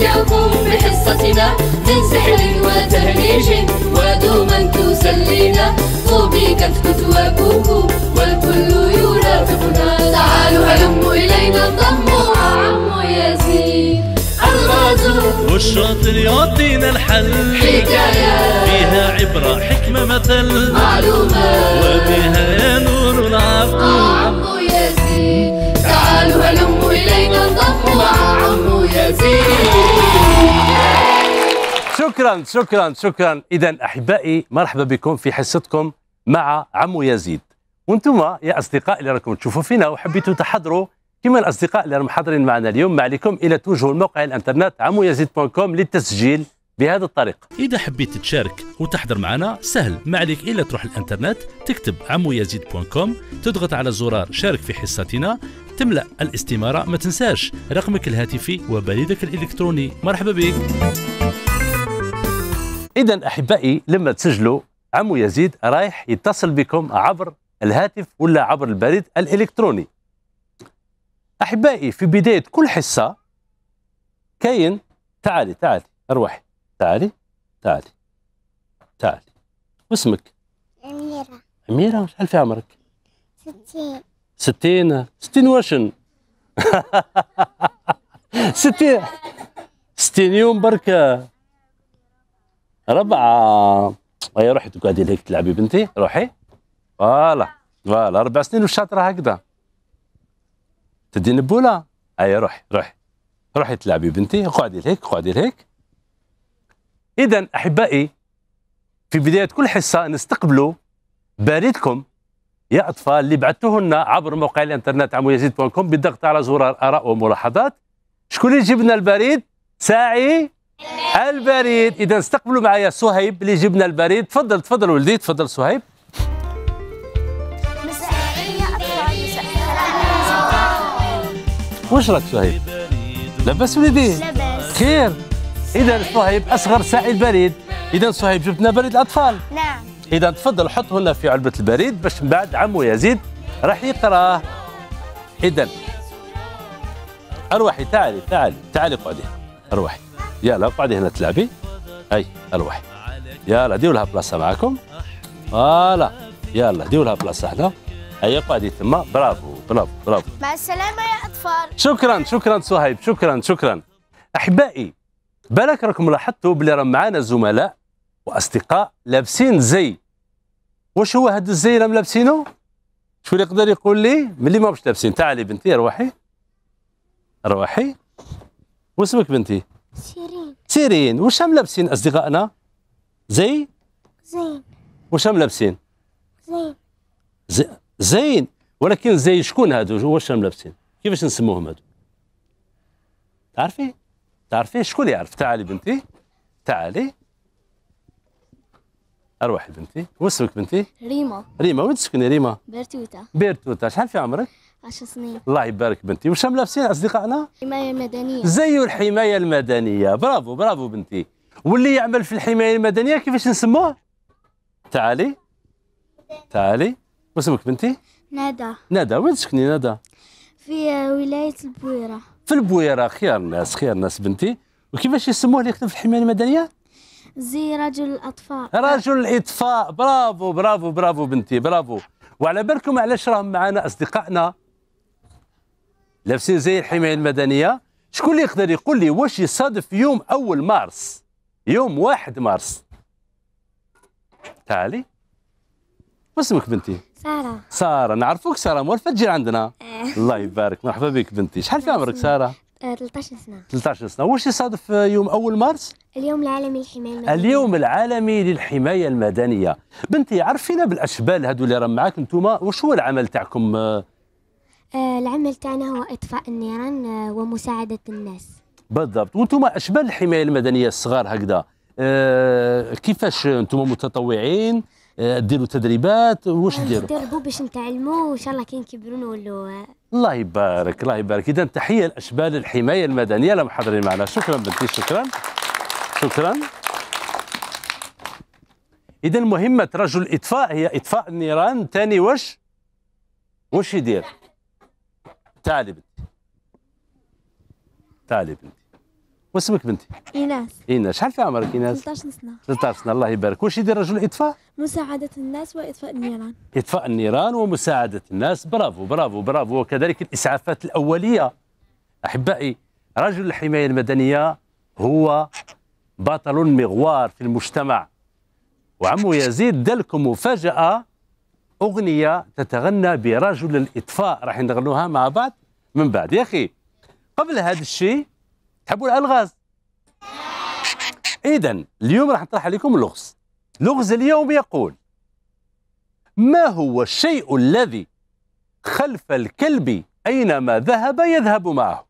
نمتعكم بحصتنا من سحر وتهريج ودوما تسلينا طوبى كتكت وكوكو والكل يرافقنا. تعالوا هلموا إلينا انضموا مع عمو يزيد الغازو والشاطر يعطينا الحل، حكاية فيها عبرة حكمة مثل معلومات وبها نور العقل. عمو يزيد تعالوا هلموا إلينا انضموا مع عمو يزيد. شكرا شكرا شكرا. إذا أحبائي مرحبا بكم في حصتكم مع عمو يزيد. وانتم يا أصدقاء اللي راكم تشوفوا فينا وحبيتوا تحضروا كما الأصدقاء اللي راهم حاضرين معنا اليوم، ما عليكم إلا توجهوا الموقع الانترنت عمويزيد.com للتسجيل بهذه الطريقة. إذا حبيت تشارك وتحضر معنا سهل، ما عليك إلا تروح الانترنت تكتب عمويزيد.com، تضغط على زرار شارك في حصتنا، تملأ الاستمارة، ما تنساش رقمك الهاتفي وبريدك الإلكتروني. مرحبا بك. إذا أحبائي لما تسجلوا عمو يزيد رايح يتصل بكم عبر الهاتف ولا عبر البريد الإلكتروني. أحبائي في بداية كل حصة كاين تعالي أروحي تعالي واسمك؟ أميرة. شحال في عمرك؟ 60 واشن 60 يوم بركة 4. هيا روحي تقعدي هيك تلعبي بنتي، روحي. فوالا 4 سنين والشاطرة هكذا تدي نبولة. هيا روحي تلعبي بنتي، اقعدي لهيك. إذا أحبائي في بداية كل حصة نستقبلوا بريدكم يا أطفال اللي بعثوه لنا عبر موقع الانترنت عمويزيد.com بالضغط على زرار آراء وملاحظات. شكون اللي يجيب لنا البريد؟ ساعي البريد. إذا استقبلوا معايا صهيب اللي يجيب لنا البريد. تفضل ولدي، تفضل صهيب. واش راك صهيب؟ لاباس وليدي؟ لاباس خير. إذا صهيب أصغر ساعي البريد. إذا صهيب جبت لنا بريد الأطفال. نعم. إذا تفضل حطه لنا في علبة البريد باش من بعد عمو يزيد راح يقراه. إذا أروحي تعالي اقعدي. أروحي يلا اقعدي هنا تلعبي. هاي أروحي يلا ديو لها بلاصة معاكم. فوالا يلا ديو لها بلاصة هنا. هيا اقعدي ثم. برافو. مع السلامة يا أطفال. شكرا صهيب. شكرا أحبائي. بالك راكم لاحظتوا بلي راه معانا زملاء واصدقاء لابسين زي. واش هو هذا الزي اللي لابسينه؟ شو اللي يقدر يقول لي ملي ما باش لابسين؟ تعالي بنتي روحي. واسمك بنتي؟ سيرين. واش هم لابسين اصدقائنا؟ زين. واش هم لابسين؟ زين. ولكن زي شكون هادو؟ واش هم لابسين؟ كيفاش نسموهم هادو؟ تعرفي شكون يعرف؟ تعالي بنتي تعالي. أروحي بنتي. واسمك بنتي؟ ريما. وين تسكني ريما؟ بيرتوتا. شحال في عمرك؟ 10 سنين. الله يبارك بنتي. واش هم لابسين أصدقائنا؟ الحماية المدنية. زي الحماية المدنية. برافو بنتي. واللي يعمل في الحماية المدنية كيفاش نسموه؟ تعالي. واسمك بنتي؟ ندى. وين تسكني ندى؟ في ولاية البويرة. في البويرة. خير ناس بنتي. وكيفاش يسموه اللي يخدم في الحماية المدنية؟ زي رجل الأطفاء. رجل الإطفاء. برافو بنتي. برافو. وعلى بالكم علاش راهم معنا أصدقائنا لابسين زي الحماية المدنية؟ شكون اللي يقدر يقول لي واش يصادف يوم 1 مارس؟ يوم 1 مارس. تعالي. واسمك بنتي؟ سارة. نعرفوك سارة، مولفة تجي عندنا. الله يبارك. مرحبا بك بنتي. شحال في عمرك سارة؟ 13 سنة. واش يصادف يوم 1 مارس؟ اليوم العالمي للحماية المدنية. اليوم العالمي للحماية المدنية. بنتي عرفينا بالأشبال هذو اللي راهم معاك انتوما، واش هو العمل تاعكم؟ العمل تاعنا هو إطفاء النيران ومساعدة الناس. بالضبط. وانتوما أشبال الحماية المدنية الصغار هكذا، كيفاش انتوما متطوعين؟ ديروا تدريبات؟ واش ديروا؟ ندربوا باش نتعلموا وان شاء الله كي نكبروا نولوا. الله يبارك. إذا تحية لأشبال الحماية المدنية اللي حاضرين معنا. شكرا بنتي. شكرا. إذا مهمة رجل الإطفاء هي إطفاء النيران. ثاني واش يدير؟ تعالي بنتي. واسمك بنتي؟ إيناس. ايناس. شحال في عمرك ايناس؟ 13 سنة. 13 سنه. الله يبارك. واش يدير رجل الاطفاء؟ مساعدة الناس وإطفاء النيران. اطفاء النيران ومساعده الناس. برافو برافو برافو. وكذلك الاسعافات الاوليه. احبائي، رجل الحمايه المدنيه هو بطل مغوار في المجتمع. وعمو يزيد دلكم مفاجاه، اغنيه تتغنى برجل الاطفاء، راح نغنوها مع بعض من بعد. يا اخي قبل هذا الشيء تحبوا الالغاز؟ اذا اليوم راح نطرح عليكم لغز. لغز اليوم يقول: ما هو الشيء الذي خلف الكلب اينما ذهب يذهب معه؟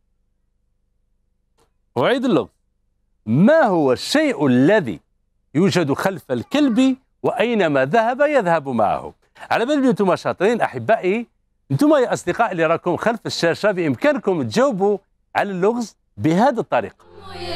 اعيد اللغز. ما هو الشيء الذي يوجد خلف الكلب واينما ذهب يذهب معه؟ على بالي انتم شاطرين احبائي. انتم يا اصدقاء اللي راكم خلف الشاشه بامكانكم تجاوبوا على اللغز بهذه الطريقه.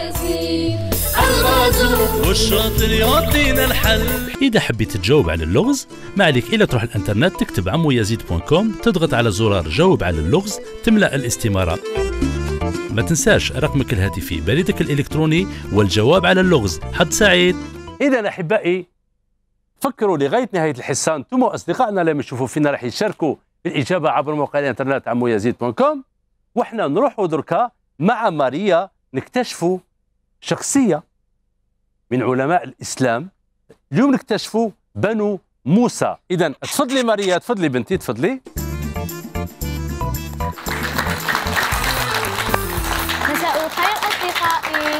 والشاطر يعطينا الحل. إذا حبيت تجاوب على اللغز ما عليك إلا تروح الانترنت، تكتب عمويزيد.com، تضغط على زرار جاوب على اللغز، تملأ الاستمارة. ما تنساش رقمك الهاتفي، بريدك الإلكتروني، والجواب على اللغز. حد سعيد. إذا أحبائي فكروا لغاية نهاية الحصة. أنتم أصدقائنا لما يشوفوا فينا راح يشاركوا بالإجابة عبر موقع الانترنت عمويزيد.com. وإحنا نروحوا دركا مع ماريا نكتشفوا شخصية من علماء الإسلام. اليوم نكتشفوا بنو موسى. إذا تفضلي ماريا، تفضلي بنتي، تفضلي. مساء الخير أصدقائي.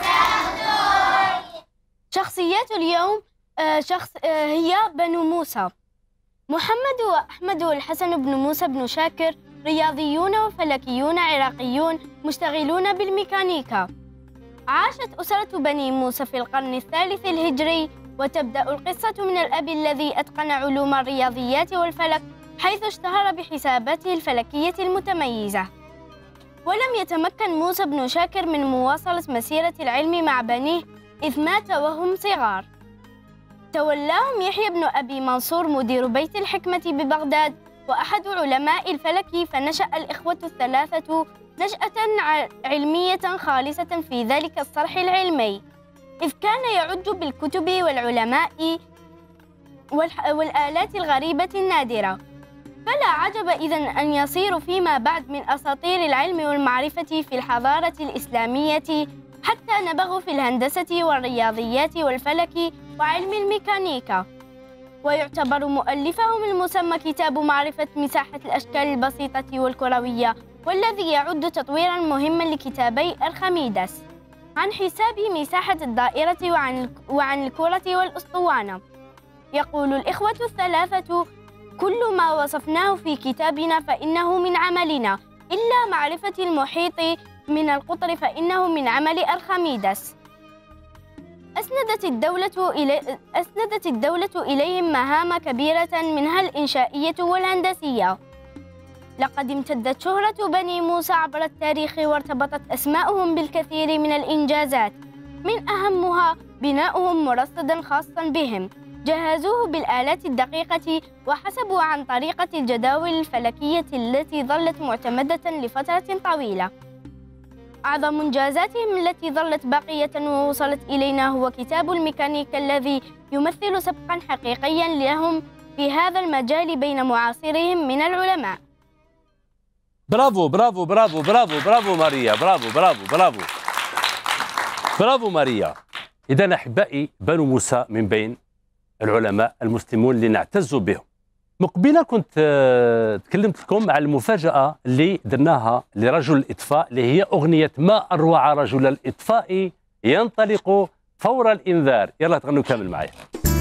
شخصيات اليوم هي بنو موسى. محمد وأحمد والحسن بن موسى بن شاكر رياضيون وفلكيون عراقيون مشتغلون بالميكانيكا. عاشت أسرة بني موسى في القرن الثالث الهجري، وتبدأ القصة من الأب الذي أتقن علوم الرياضيات والفلك، حيث اشتهر بحساباته الفلكية المتميزة. ولم يتمكن موسى بن شاكر من مواصلة مسيرة العلم مع بنيه، إذ مات وهم صغار. تولاهم يحيى بن أبي منصور مدير بيت الحكمة ببغداد وأحد علماء الفلك، فنشأ الإخوة الثلاثة نشأة علمية خالصة في ذلك الصرح العلمي، إذ كان يعد بالكتب والعلماء والآلات الغريبة النادرة. فلا عجب إذن أن يصير فيما بعد من أساطير العلم والمعرفة في الحضارة الإسلامية، حتى نبغوا في الهندسة والرياضيات والفلك وعلم الميكانيكا. ويعتبر مؤلفهم المسمى كتاب معرفة مساحة الأشكال البسيطة والكروية، والذي يعد تطويراً مهماً لكتابي أرخميدس عن حساب مساحة الدائرة وعن الكرة والأسطوانة. يقول الإخوة الثلاثة: كل ما وصفناه في كتابنا فإنه من عملنا، إلا معرفة المحيط من القطر فإنه من عمل أرخميدس. أسندت الدولة إليهم مهام كبيرة منها الإنشائية والهندسية. لقد امتدت شهرة بني موسى عبر التاريخ، وارتبطت أسماؤهم بالكثير من الإنجازات، من أهمها بناؤهم مرصداً خاصاً بهم جهزوه بالآلات الدقيقة، وحسبوا عن طريقة الجداول الفلكية التي ظلت معتمدة لفترة طويلة. أعظم إنجازاتهم التي ظلت باقية ووصلت إلينا هو كتاب الميكانيكا، الذي يمثل سبقاً حقيقياً لهم في هذا المجال بين معاصرهم من العلماء. برافو برافو برافو برافو برافو ماريا، برافو برافو برافو برافو ماريا. إذا أحبائي بنو موسى من بين العلماء المسلمون اللي نعتز بهم. مقبلة كنت تكلمت لكم على المفاجأة اللي درناها لرجل الإطفاء، اللي هي أغنية ما أروع رجل الإطفاء ينطلق فور الإنذار. يلا تغنوا كامل معي.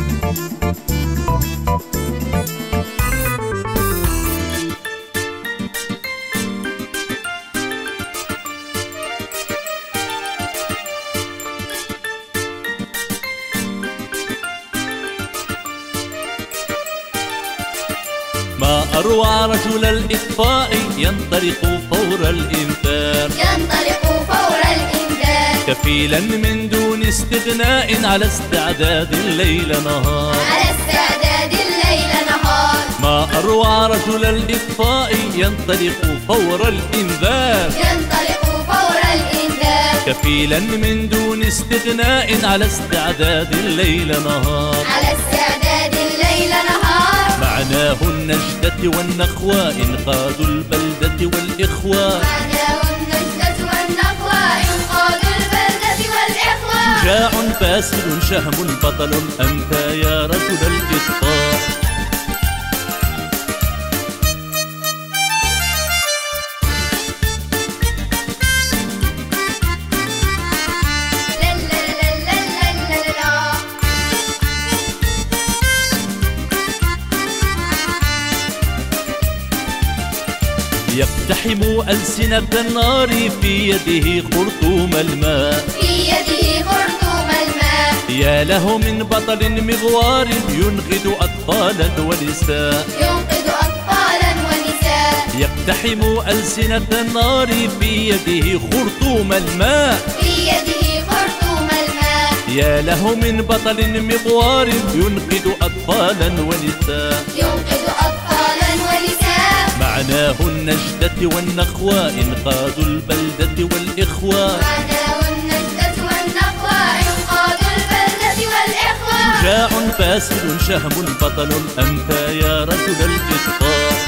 ما أروع رجل الإطفاء ينطلق فور الإنذار، ينطلق فور الإنذار، كفيلا من دون استغناء على استعداد الليل نهار، على استعداد الليل نهار. ما أروع رجل الإطفاء ينطلق فور الإنذار، ينطلق فور الإنذار، كفيلا من دون استغناء على استعداد الليل نهار. على استعداد الليل نهار. معناه النجدة والنخوة إنقاذ البلدة والإخوة. معناه النجدة والنخوة إنقاذ البلدة والإخوة. شجاع باسل شهم بطل أنت يا رجل الإطفاء. يقتحم ألسنة النار في يده خرطوم الماء. في يده خرطوم الماء. يا له من بطل مغوار ينقذ أطفالا ونساء. ينقذ أطفالا ونساء. يقتحم ألسنة النار في يده خرطوم الماء. في يده خرطوم الماء. يا له من بطل مغوار ينقذ أطفالا ونساء. ينقذ أطفالا ونساء. معناه النجدة والنخوة إنقاذ البلدة والإخوة. معناه النجدة والنخوة إنقاذ البلدة والإخوة. شجاع باسل شهم بطل أنت يا رجل الإطفاء.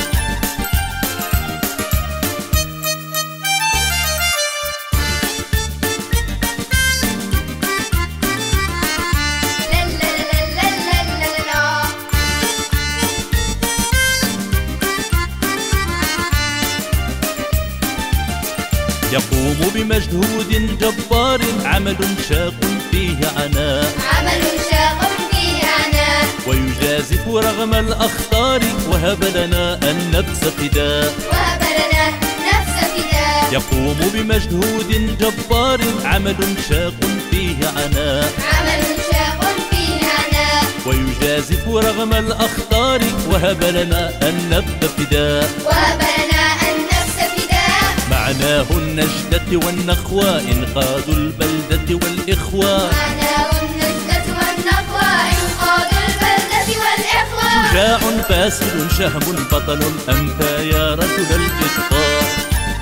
يقوم بمجهود جبار عمل شاق فيه عناء. عمل شاق فيه عناء. ويجازف رغم الأخطار وهب لنا النفس فداء. وهب لنا نفس فداء. يقوم بمجهود جبار عمل شاق فيه عناء. عمل شاق فيه عناء. ويجازف رغم الأخطار وهب لنا النفس فداء. وهب لنا النفس فداء. معناه النجدة والنخوة إنقاذ البلدة والإخوة. معناه النجدة والنخوة إنقاذ البلدة والإخوة. شجاع باسل شهم بطل أنت يا رجل الإطفاء.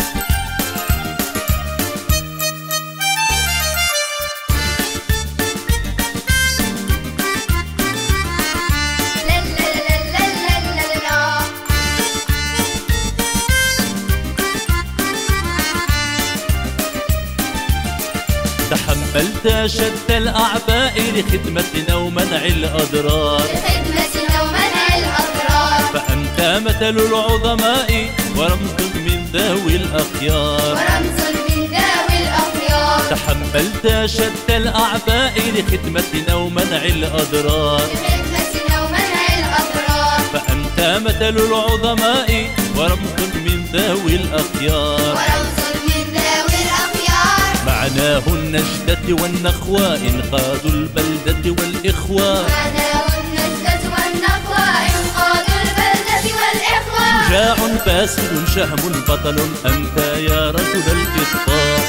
تحملت شتى الأعباء لخدمتنا ومنع الأضرار. لخدمتنا ومنع الأضرار. فأنت مثل العظماء ورمز من ذوي الأخيار. ورمز من ذوي الأخيار. تحملت شتى الأعباء لخدمتنا ومنع الأضرار. لخدمتنا ومنع الأضرار. فأنت مثل العظماء ورمز من ذوي الأخيار. ورمز من ذوي الأخيار. معناه النجدة والنخوة إنقاذ البلدة والإخوة. معناه النجدة والنخوة إنقاذ البلدة والإخوة. شجاع باسل شهم بطل أنت يا رجل الإطفاء.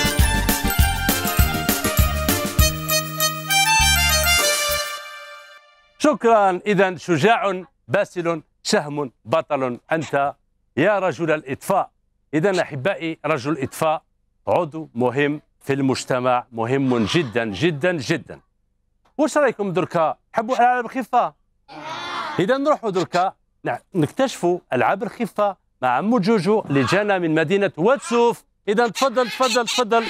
شكرا. إذا شجاع باسل شهم بطل أنت يا رجل الإطفاء. إذا أحبائي رجل الإطفاء عضو مهم في المجتمع، مهم جدا جدا جدا. واش رايكم دركا؟ حبوا العاب الخفه؟ اذا نروحوا دركا نكتشفوا العاب الخفه مع عمو جوجو اللي جانا من مدينه واتسوف. اذا تفضل تفضل تفضل.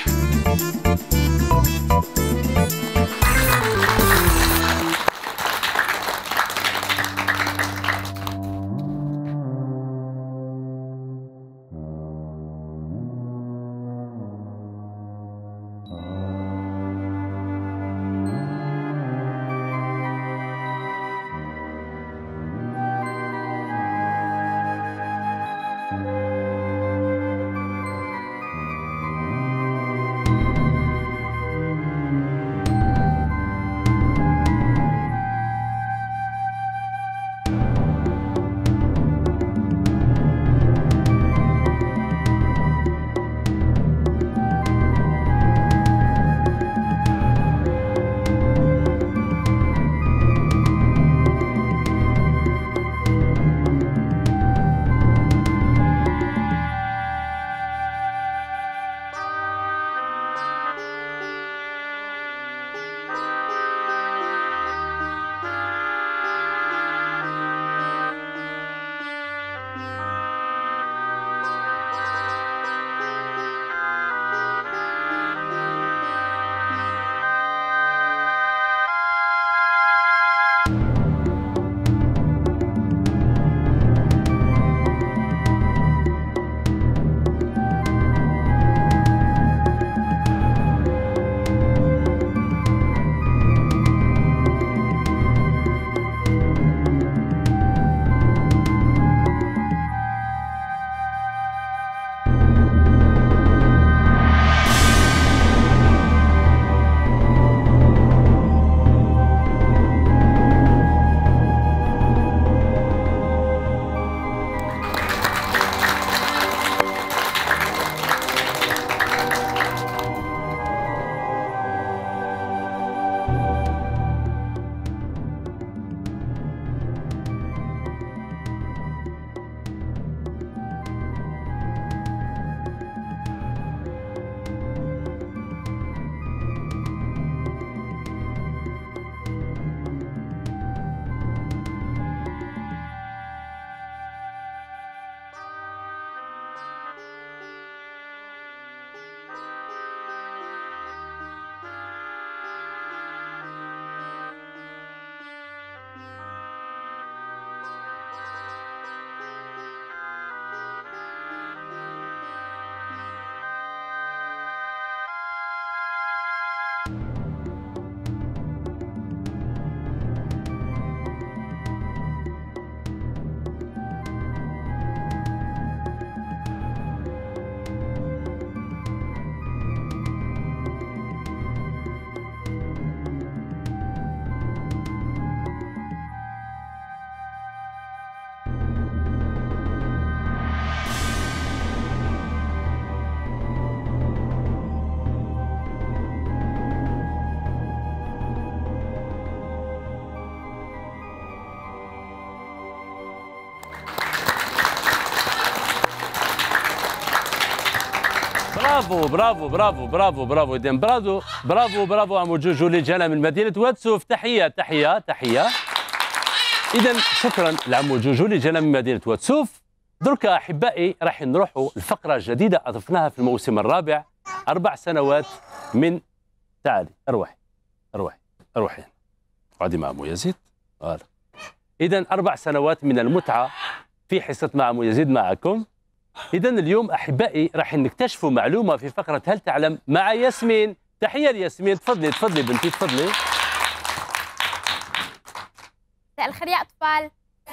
برافو برافو برافو برافو برافو اذا برافو برافو برافو عمو جوجو اللي جانا من مدينه واتسوف. تحيه تحيه تحيه. اذا شكرا لعمو جوجو اللي جانا من مدينه واتسوف. دركا احبائي راح نروحوا لفقره جديده اضفناها في الموسم الرابع. 4 سنوات من تعالي اروحي اروحي اروحي اقعدي مع عمو يزيد. فوالا. اذا 4 سنوات من المتعه في حصه مع عمو يزيد معكم. إذا اليوم أحبائي راح نكتشفوا معلومة في فقرة هل تعلم مع ياسمين. تحية لياسمين. تفضلي تفضلي بنتي تفضلي. مساء الخير يا أطفال.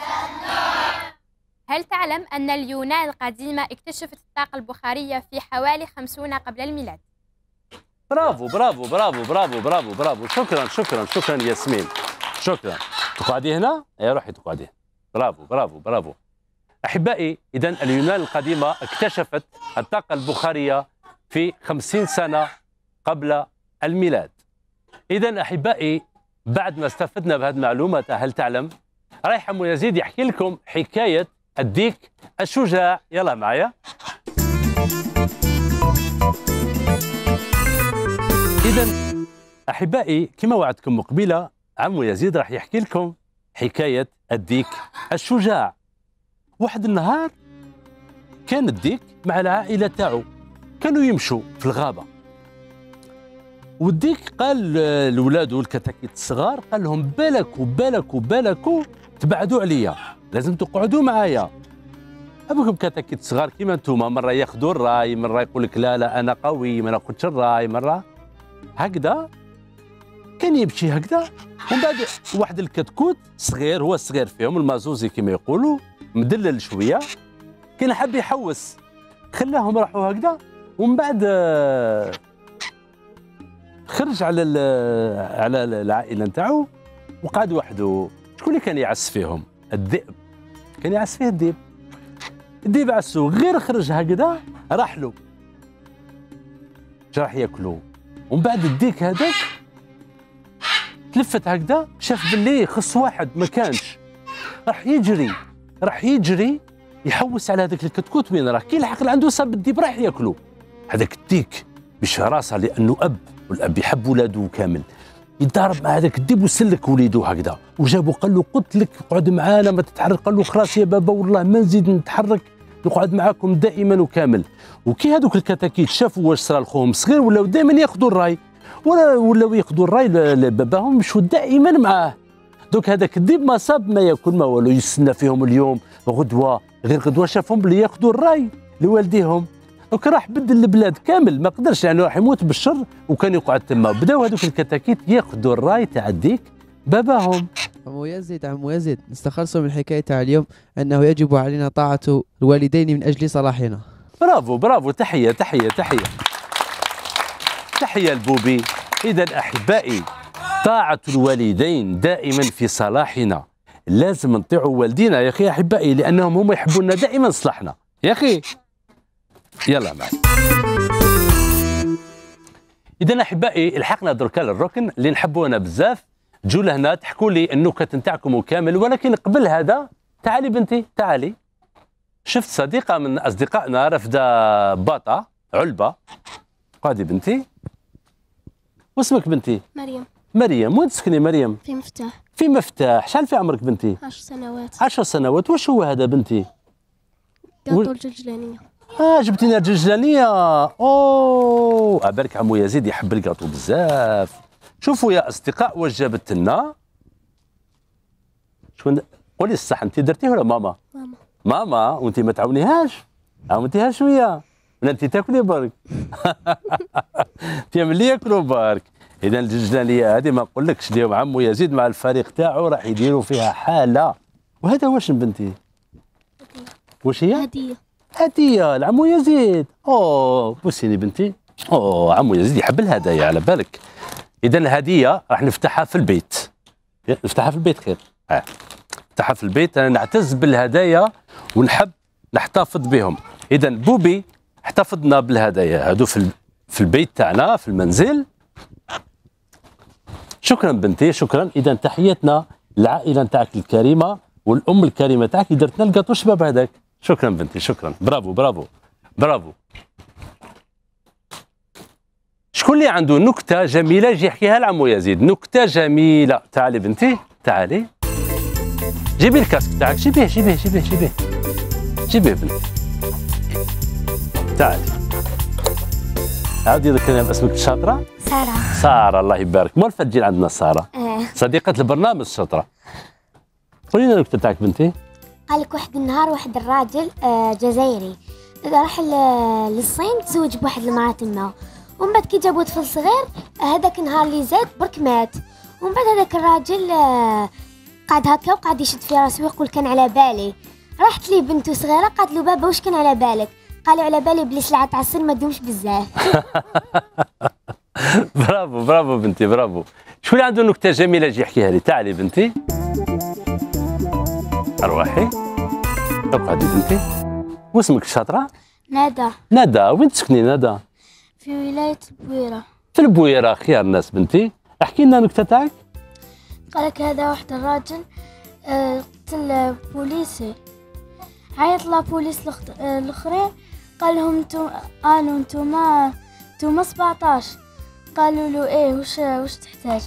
هل تعلم أن اليونان القديمة اكتشفت الطاقة البخارية في حوالي 50 قبل الميلاد؟ برافو برافو برافو برافو برافو برافو. شكرا شكرا شكرا ياسمين. شكرا. تقعدي هنا؟ يا روحي تقعدي. برافو برافو برافو. أحبائي إذا اليونان القديمة اكتشفت الطاقة البخارية في 50 سنة قبل الميلاد. إذا أحبائي بعد ما استفدنا بهذه المعلومة هل تعلم رايح عمو يزيد يحكي لكم حكاية الديك الشجاع. يلا معايا. إذا أحبائي كما وعدتكم مقبلة عمو يزيد راح يحكي لكم حكاية الديك الشجاع. واحد النهار كان الديك مع العائلة تاعو كانوا يمشوا في الغابة. والديك قال لولادو الكتاكيت الصغار قال لهم بالكوا تبعدوا عليا لازم تقعدوا معايا. ابوكم كتاكيت صغار كيما انتوما مرة ياخذوا الراي مرة يقول لك لا انا قوي ما ناخذش الراي مرة هكذا. كان يمشي هكذا ومن بعد واحد الكتكوت صغير هو الصغير فيهم المازوزي كما يقولوا مدلل شويه كان حاب يحوس خلاهم راحوا هكذا ومن بعد خرج على العائله نتاعو وقعد وحده. شكون اللي كان يعس فيهم؟ الذئب. كان يعس فيه الذئب عسو غير خرج هكذا راح له راح ياكلوه. ومن بعد الديك هذاك تلفت هكذا شاف باللي خص واحد ما كانش راح يجري يحوس على هذاك الكتكوت وين راه كي لحق عنده صاب الديب راح ياكلو. هذاك الديك بشراسه لانه اب والاب يحب ولاده كامل يتضارب مع هذاك الديب وسلك وليدو هكذا وجابو قال له قلت لك اقعد معانا ما تتحرك. قال له خلاص يا بابا والله ما نزيد نتحرك نقعد معاكم دائما وكامل. وكي هذوك الكتاكيت شافوا واش صرا لخوهم صغير ولاو دائما ياخذوا الراي ولاو ياخذوا الراي لباباهم مشوا دائما معاه. دوك هذاك الديب ما صاب ما ياكل ما والو يستنى فيهم اليوم غدوه غير غدوه شافهم بلي ياخذوا الراي لوالديهم. دوك راح بدل البلاد كامل ما قدرش يعني راح يموت بالشر وكان يقعد تما. بداو هذوك الكتاكيت ياخذوا الراي تاع الديك باباهم. عمو يزيد نستخلص من الحكايه تاع اليوم انه يجب علينا طاعه الوالدين من اجل صلاحنا. برافو برافو. تحيه تحيه تحيه تحيه البوبي. اذا احبائي طاعه الوالدين دائما في صلاحنا. لازم نطيعوا والدينا يا اخي احبائي لانهم هم يحبونا دائما صلاحنا يا اخي. يلا معي. اذا احبائي لحقنا دركا للركن اللي نحبوه انا بزاف. جو لهنا تحكوا لي النكت نتاعكم كامل ولكن قبل هذا تعالي بنتي تعالي. شفت صديقه من اصدقائنا رافده باطه علبه. قعدي بنتي. واسمك بنتي؟ مريم. وين تسكني مريم؟ في مفتاح. شحال في عمرك بنتي؟ 10 سنوات. 10 سنوات. واش هو هذا بنتي؟ قاطو الجلجلانية. جبتينا الجلجلانية. اوه بالك عمو يزيد يحب القاطو بزاف. شوفوا يا اصدقاء واش جابت لنا. شكون قولي الصح انت درتيه ولا ماما؟ ماما وانت ما تعاونيهاش؟ عاونتيها شويه ولا انت تاكلي برك؟ انت ملي ياكلوا برك. اذا الجلجلانيه هذه ما نقولكش اليوم عمو يزيد مع الفريق تاعو راح يديروا فيها حاله. وهذا واش بنتي؟ واش هي؟ هديه لعمو يزيد. بوسيني بنتي. عمو يزيد يحب الهدايا على بالك. اذا الهديه راح نفتحها في البيت. نفتحها في البيت خير. نفتحها في البيت. انا نعتز بالهدايا ونحب نحتفظ بهم. اذا بوبي احتفظنا بالهدايا هادو في البيت تاعنا في المنزل. شكرا بنتي شكرا. اذا تحياتنا للعائله نتاعك الكريمه والام الكريمه تاعك اللي درت لنا الكاطو. الشباب هذاك. شكرا بنتي شكرا. برافو برافو برافو. شكون اللي عنده نكته جميله يجي يحكيها لعمو يزيد؟ نكته جميله. تعالي بنتي تعالي، جيبي الكاسك تاعك، جيبيه جيبيه جيبيه جيبيه جيبيه بنتي. تعالي عاودي ذكرينا باسمك الشاطره. سارة. ساره، الله يبارك. مولفه تجي عندنا ساره صديقه البرنامج الشاطره. قولي لنا النكته تاعك بنتي. قال لك واحد النهار واحد الراجل جزائري راح للصين تزوج بواحد المرأة تما، ومن بعد كي جابوا طفل صغير هذاك النهار اللي زاد برك مات. ومن بعد هذاك الراجل قعد هكا وقعد يشد في راسه ويقول كان على بالي. راحت لي بنته صغيره قالت له بابا واش كان على بالك؟ قال على بالي بلي سلعه تاع الصين ما تدومش بزاف. برافو برافو بنتي برافو. شكون اللي عنده نكته جميله يجي يحكيها لي؟ تعالي بنتي ارواحي. اقعدي بنتي. واسمك الشاطره؟ ندى. ندى. وين تسكني ندى؟ في ولاية البويرة. في البويره. خيار الناس بنتي. احكي لنا النكته تاعك. قالك هذا واحد الراجل قتل بوليسي، عيط لابوليس الاخرين قال لهم قالوا انتوما 17. قالوا له ايه وش تحتاج؟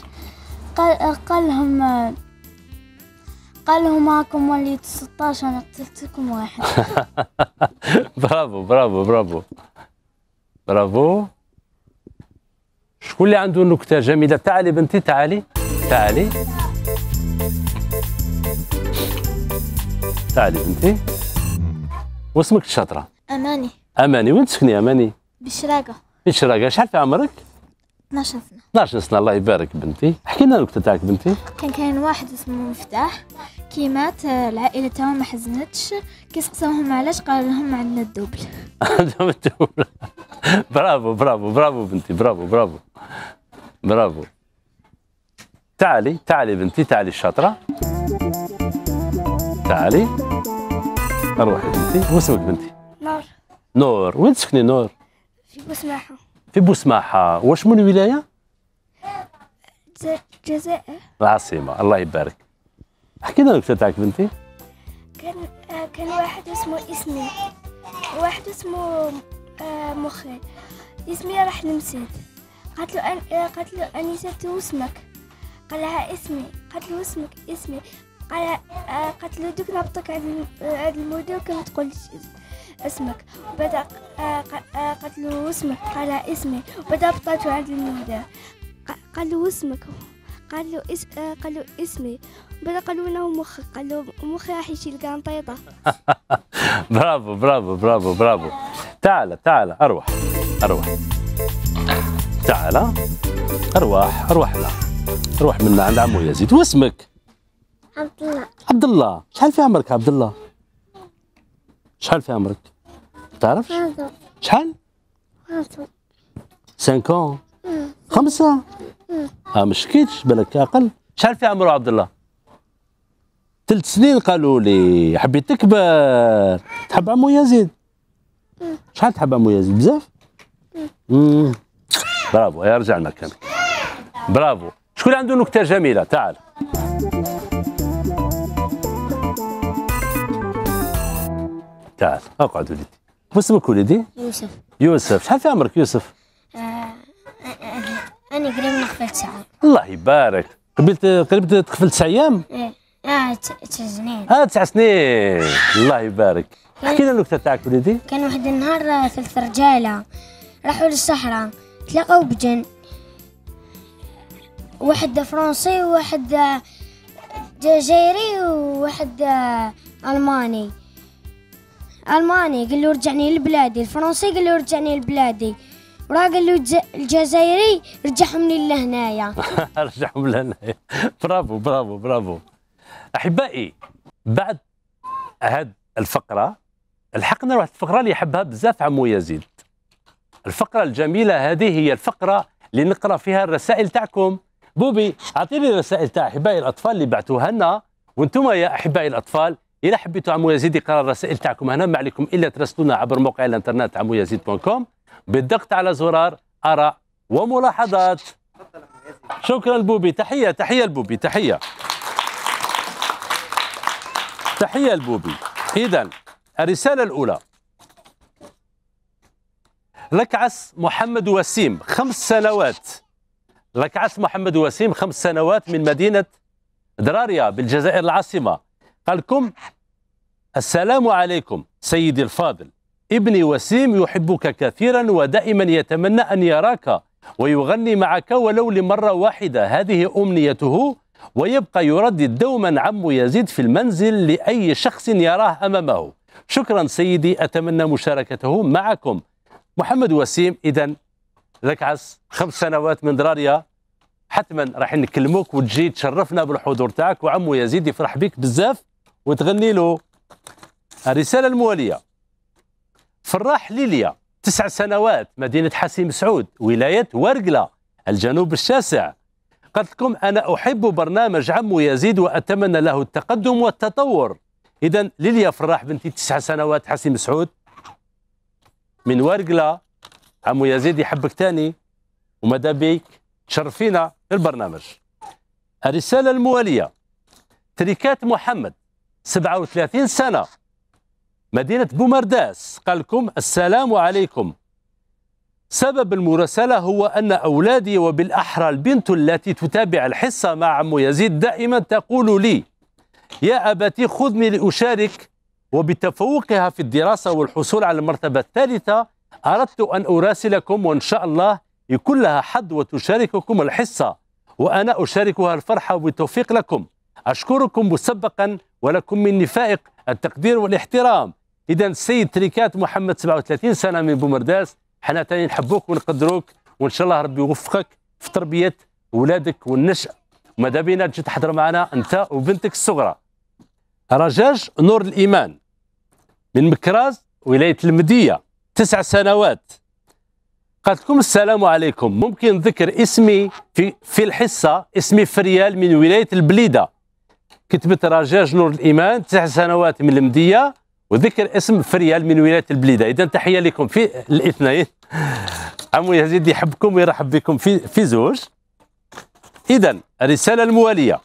قال لهم معكم وليت 16 انا قتلتكم واحد. برافو برافو برافو برافو. شكون اللي عنده نكته جميله؟ تعالي بنتي تعالي تعالي تعالي بنتي. واسمك الشاطره؟ اماني. اماني. وين تسكني اماني؟ بالشراقة. في الشراقه. شحال في عمرك؟ 12 سنة. 12 سنه. الله يبارك بنتي. احكي لنا النكته تاعك بنتي. كان واحد اسمه مفتاح كي مات العائلة تاعو ما حزنتش، كي سقساوهم علاش قال لهم عندنا الدوبل. عندهم الدوبل. برافو برافو برافو بنتي برافو برافو برافو. تعالي تعالي بنتي تعالي الشاطره. تعالي اروحي بنتي. واسمك بنتي؟ نور. نور. وين تسكني نور؟ في بوسماحة. في بوسماحه. واش من ولايه؟ الجزائر. العاصمه. الله يبارك. احكي لنا النكته تاعك بنتي. كان واحد اسمه اسمي وواحد اسمه مخي. اسمي راح نمسد. قالت له اني نسيت اسمك. قال لها اسمي. قالت له اسمك اسمي. قالت له دوك نعطيك عند المدير كما تقول اسمك. وبدا قالت له اسمك. قال لها اسمي. وبدا بطلته عند المدير. قال له اسمك. قال له اسمي. بدا قالوا له مخي. قال له مخي راح يشيل قنطيطه. برافو برافو برافو برافو. تعال تعال اروح اروح. تعال اروح اروح لا اروح منا عند عمو يزيد. واسمك؟ عبد الله. عبد الله. شحال في عمرك عبد الله؟ شحال في عمرك؟ تعرفش؟ شحال؟ 5 5. مش كيتش بالك اقل. شحال في عمره عبد الله؟ 3 سنين قالوا لي. حبيت تكبر تحب عمو يزيد؟ شحال تحب عمو يزيد؟ بزاف؟ برافو. يرجع لمكانك. برافو. شكون عنده نكته جميله؟ تعال. تعال اقعد وليدي. واسمك وليدي؟ يوسف. يوسف. شحال في عمرك يوسف؟ أنا قريب نقفل 9. الله يبارك. قربت تقفل 9 ايام؟ إيه 9 سنين. 9 سنين. الله يبارك. احكي لنا النكته تاعك وليدي. كان واحد النهار 3 رجالة راحوا للصحراء تلاقوا بجن، واحد فرنسي وواحد جزائري وواحد ألماني. قال له رجعني لبلادي. الفرنسي قال له رجعني لبلادي. وراه قال له الجزائري رجعهم لي لهنايا. رجعهم لهنايا. برافو برافو برافو. احبائي بعد هاد الفقره لحقنا واحد الفقره اللي يحبها بزاف عمو يزيد. الفقره الجميله هذه هي الفقره اللي نقرا فيها الرسائل تاعكم. بوبي اعطيني الرسائل تاع احبائي الاطفال اللي بعتوها لنا. وانتم يا احبائي الاطفال إذا حبيتوا عمو يزيد يقرا الرسائل تاعكم هنا، ما عليكم إلا ترسلونا عبر موقع الإنترنت عمويزيد.com بالضغط على زرار آراء وملاحظات. شكرا البوبي. تحية البوبي. تحية البوبي. إذا الرسالة الأولى: لكعس محمد وسيم 5 سنوات. لكعس محمد وسيم 5 سنوات من مدينة دراريا بالجزائر العاصمة. قال لكم: السلام عليكم سيدي الفاضل، ابني وسيم يحبك كثيرا ودائما يتمنى أن يراك ويغني معك ولو لمرة واحدة، هذه أمنيته، ويبقى يردد دوما عم يزيد في المنزل لأي شخص يراه أمامه. شكرا سيدي، أتمنى مشاركته معكم. محمد وسيم، إذا لكعس 5 سنوات من دراريا، حتما راح نكلموك وتجي تشرفنا بالحضور تاعك، وعمو يزيد يفرح بك بزاف وتغني له. الرسالة الموالية: فراح ليليا 9 سنوات، مدينة حسيم سعود، ولاية ورقلة، الجنوب الشاسع. قالت لكم: أنا أحب برنامج عمو يزيد وأتمنى له التقدم والتطور. إذا ليليا فراح بنتي 9 سنوات، حسيم سعود من ورقلة، عمو يزيد يحبك تاني وماذا بيك تشرفينا في البرنامج. الرسالة الموالية: تريكات محمد 37 سنة، مدينة بومرداس. قال لكم: السلام عليكم، سبب المراسلة هو أن أولادي وبالأحرى البنت التي تتابع الحصة مع عمو يزيد دائما تقول لي: يا أبتي خذني لأشارك، وبتفوقها في الدراسة والحصول على المرتبة الثالثة أردت أن أراسلكم، وإن شاء الله يكون لها حظ وتشارككم الحصة، وأنا أشاركها الفرحة وبالتوفيق لكم. أشكركم مسبقا ولكم مني فائق التقدير والاحترام. إذا السيد تريكات محمد 37 سنة من بومرداس، حنا تاني نحبوك ونقدروك، وإن شاء الله ربي يوفقك في تربية ولادك والنشأ. وماذا بينا تجي تحضر معنا أنت وبنتك الصغرى. رجاج نور الإيمان من مكراز، ولاية المدية، 9 سنوات. قالت لكم: السلام عليكم، ممكن ذكر اسمي في الحصة؟ اسمي فريال من ولاية البليدة. كتبت رجاج نور الإيمان 9 سنوات من المدية، وذكر اسم فريال من ولاية البليدة. إذا تحية لكم في الاثنين. عمو يزيد يحبكم ويرحب بكم في زوج. إذا الرسالة الموالية: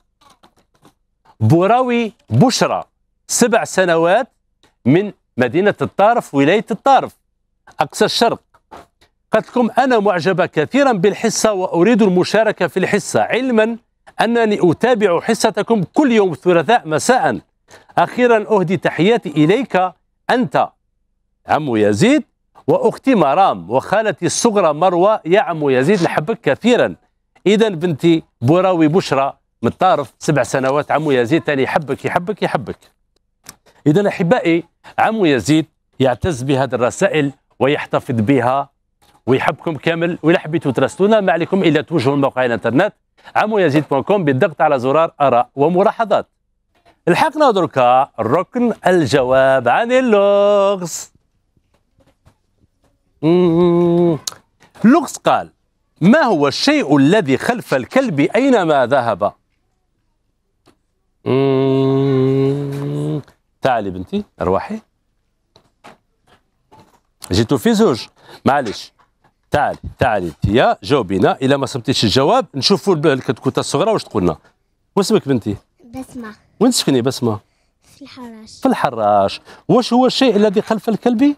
بوراوي بشرى 7 سنوات من مدينة الطارف، ولاية الطارف، أقصى الشرق. قالت لكم: أنا معجبة كثيرا بالحصة وأريد المشاركة في الحصة، علما أنني أتابع حصتكم كل يوم الثلاثاء مساء. أخيرا أهدي تحياتي إليك أنت عمو يزيد، وأختي مرام، وخالتي الصغرى مروة. يا عمو يزيد نحبك كثيرا. إذا بنتي بوراوي بشرى من الطارف 7 سنوات، عمو يزيد تاني يحبك يحبك يحبك. إذا أحبائي، عمو يزيد يعتز بهذه الرسائل ويحتفظ بها ويحبكم كامل. وإذا حبيتوا تراسلونا ما عليكم إلا توجهوا لموقع الإنترنت عمويزيد.com بالضغط على زرار آراء وملاحظات. الحقنا دركا الركن الجواب عن اللغز. اللغز قال: ما هو الشيء الذي خلف الكلب أينما ذهب؟ تعالي بنتي أرواحي، جيتوا في زوج، معلش. تعالي يا جاوبينا. إلا ما صبتيش الجواب نشوفوا الكتكوتة الصغرى واش تقولنا. واسمك بنتي؟ بسمة. وين تسكني بسمة؟ في الحراش. في الحراش. واش هو الشيء الذي خلف الكلب؟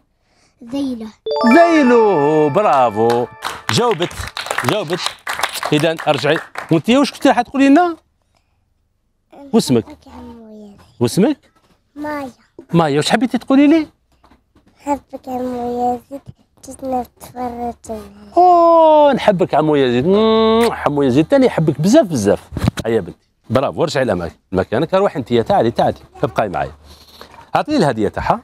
ذيله. برافو، جاوبت. إذا ارجعي. وانت واش كنتي راح تقولي لنا؟ واسمك؟ واسمك؟ مايا. واش حبيتي تقولي لي؟ حبك عمو يزيد، جيتنا تفرجنا. نحبك عمو يزيد. عمو يزيد تاني يحبك بزاف. هيا بنتي برافو، ارجعي لمكانك. روحي انت، تعالي ابقاي معايا. اعطيني الهديه تاعها.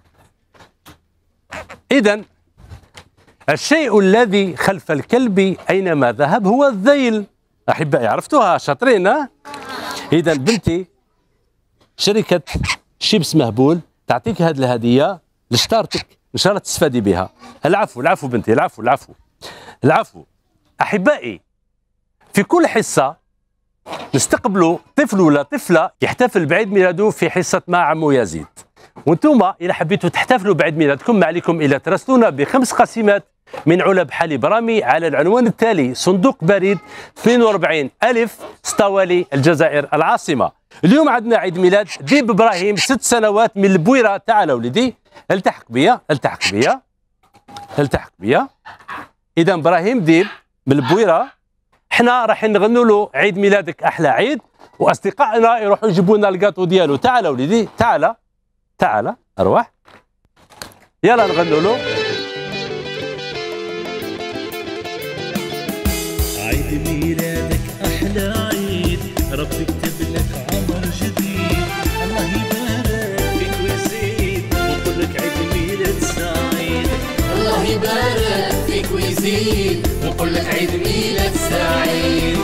اذا الشيء الذي خلف الكلب اينما ذهب هو الذيل. احبائي عرفتوها، شاطرين. اذا بنتي شركه شيبس مهبول تعطيك هذه الهديه لشطارتك، ان شاء الله تستفادي بها. العفو بنتي، العفو. احبائي، في كل حصه نستقبلوا طفل ولا طفله يحتفل بعيد ميلاده في حصه مع عمو يزيد. وانتم اذا حبيتوا تحتفلوا بعيد ميلادكم ما عليكم الا تراسلونا ب5 قسيمات من علب حليب رامي على العنوان التالي: صندوق بريد 42 ألف سطوالي، الجزائر العاصمه. اليوم عندنا عيد ميلاد ديب ابراهيم 6 سنوات من البويره. تعال وليدي، التحق بيا. التحق بيا. اذا ابراهيم ديب من البويره، حنا راح نغنوا له عيد ميلادك احلى عيد، واصدقائنا يروحوا يجيبوا لنا الكاطو ديالو. تعال وليدي، تعال تعال ارواح، يلا نغنوا له. عيد ميلادك احلى عيد، ربي كتب لك عمر جديد، الله يبارك فيك ويزيد، ونقول لك عيد ميلاد سعيد. الله يبارك فيك ويزيد، ونقول لك عيد ميلاد سعيد.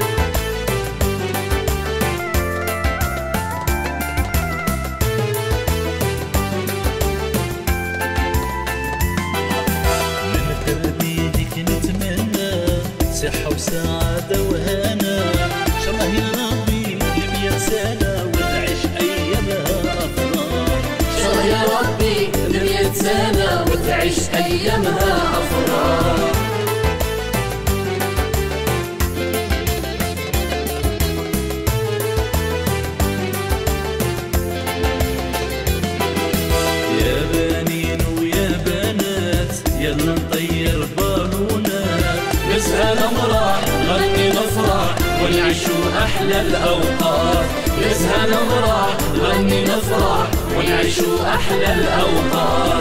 صحة وسعادة وهنا، إن شاء الله يا ربي ل100 سنة وتعيش أيامها أفراح. إن شاء الله يا ربي ل100 سنة وتعيش أيامها أفراح. يا بنين ويا بنات يلا نطير بالونات، نسهى نمرح غني نفرح ونعيشوا أحلى الأوقات. نسهى نمرح غني نفرح ونعيشوا أحلى الأوقات.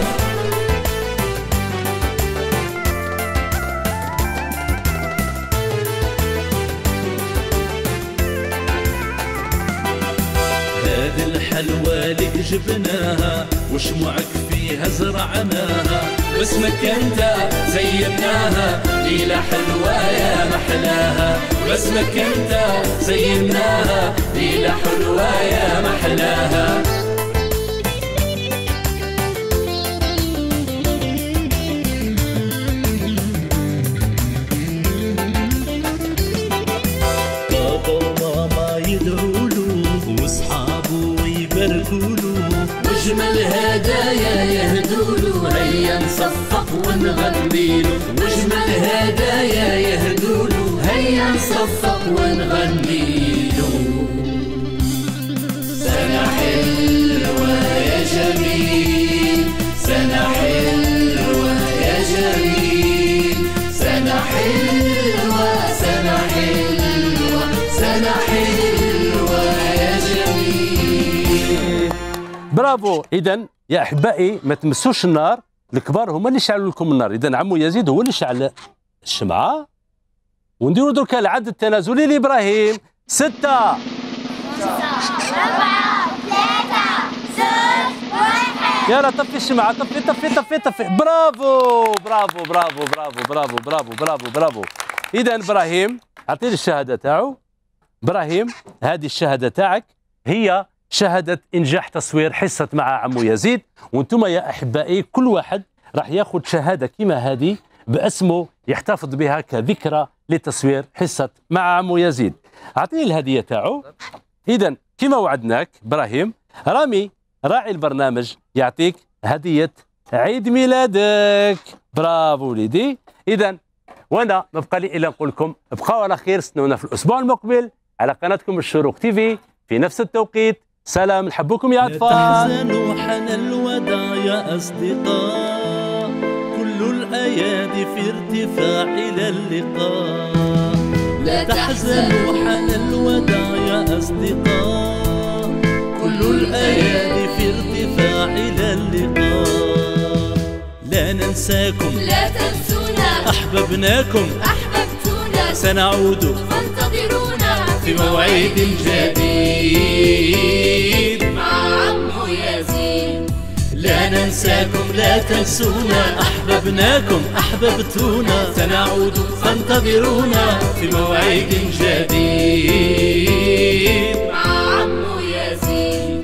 هذه الحلوى لك جبناها وشموعك فيها زرعناها، باسمك انت زيناها ليلة حلوة يا محلاها. باسمك انت زيناها ليلة حلوة يا محلاها. بابا وماما يدعوله واصحابه يباركوله، واجمل هدايا يهدوله، هيا نصفق ونغنيله. واجمل هدايا يهدوله، هيا نصفق ونغنيله. سنة حلوة يا جميل، سنة حلوة يا جميل، سنة حلوة، سنة حلوة، سنة حلوة يا جميل. برافو. اذا يا احبائي ما تمسوش النار، الكبار هما اللي شعلوا لكم النار. اذا عمو يزيد هو اللي شعل الشمعه، ونديروا دركا العد التنازلي لابراهيم. 6 4 3 2 1. يلا طفي الشمعه، طفي طفي طفي طفي. برافو برافو برافو برافو برافو برافو برافو برافو. اذا ابراهيم اعطيني الشهاده تاعو. ابراهيم هذه الشهاده تاعك هي شهاده انجاح تصوير حصه مع عمو يزيد، وانتم يا احبائي كل واحد راح ياخذ شهاده كما هذه باسمه يحتفظ بها كذكرى لتصوير حصه مع عمو يزيد. اعطيني الهديه تاعو. اذا كما وعدناك ابراهيم، رامي راعي البرنامج يعطيك هديه عيد ميلادك. برافو وليدي. اذا وانا ما بقى لي الا نقول لكم ابقوا على خير، استنونا في الاسبوع المقبل على قناتكم الشروق تيفي في نفس التوقيت. سلام، نحبكم يا اطفال. لا تحزنوا حان الوداع يا اصدقاء، كل الايادي في ارتفاع الى اللقاء. لا تحزنوا حان الوداع يا اصدقاء، كل الايادي في ارتفاع الى اللقاء. لا ننساكم لا تنسونا، احببناكم أحببتونا، سنعود فانتظرونا في موعد جديد مع عمو يزيد. لا ننساكم لا تنسونا، أحببناكم أحببتونا، سنعود فانتظرونا في موعد جديد مع عمو يزيد.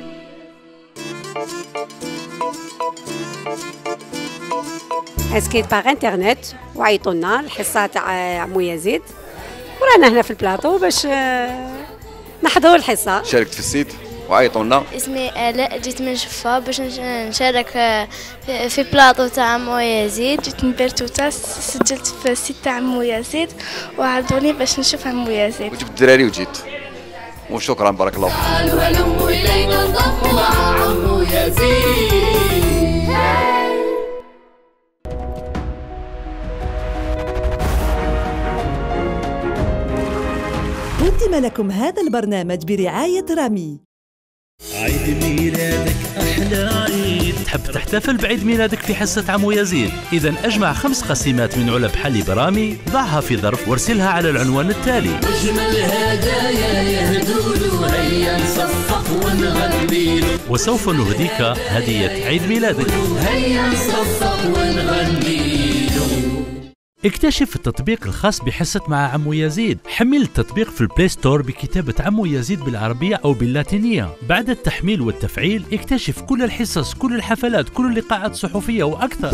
اسكيت باغ انترنت وعيطوا لنا الحصه تاع عمو يزيد، ورانا هنا في البلاطو باش نحضروا الحصه. شاركت في السيت وعيطوا لنا. اسمي آلاء، جيت من شفا باش نشارك في بلاطو تاع عمو يزيد. جيت من بيرتوتا، سجلت في السيت تاع عمو يزيد وعرضوني باش نشوف عمو يزيد. وجبت الدراري وجيت، وشكرا بارك الله فيك. تعالوا هلموا إلينا انضموا مع عمو يزيد. قدم لكم هذا البرنامج برعاية رامي. عيد ميلادك أحلى عيد. تحب تحتفل بعيد ميلادك في حصة عمو يزيد؟ إذا أجمع 5 قسيمات من علب حليب رامي، ضعها في ظرف وارسلها على العنوان التالي. واجمل هدايا يهدولو، هيا نصفق ونغنيلو، وسوف نهديك هدية عيد ميلادك. هيا نصفق ونغنيلو. اكتشف التطبيق الخاص بحصة مع عمو يزيد. حمل التطبيق في البلاي ستور بكتابة عمو يزيد بالعربية أو باللاتينية. بعد التحميل والتفعيل اكتشف كل الحصص، كل الحفلات، كل اللقاءات الصحفية وأكثر.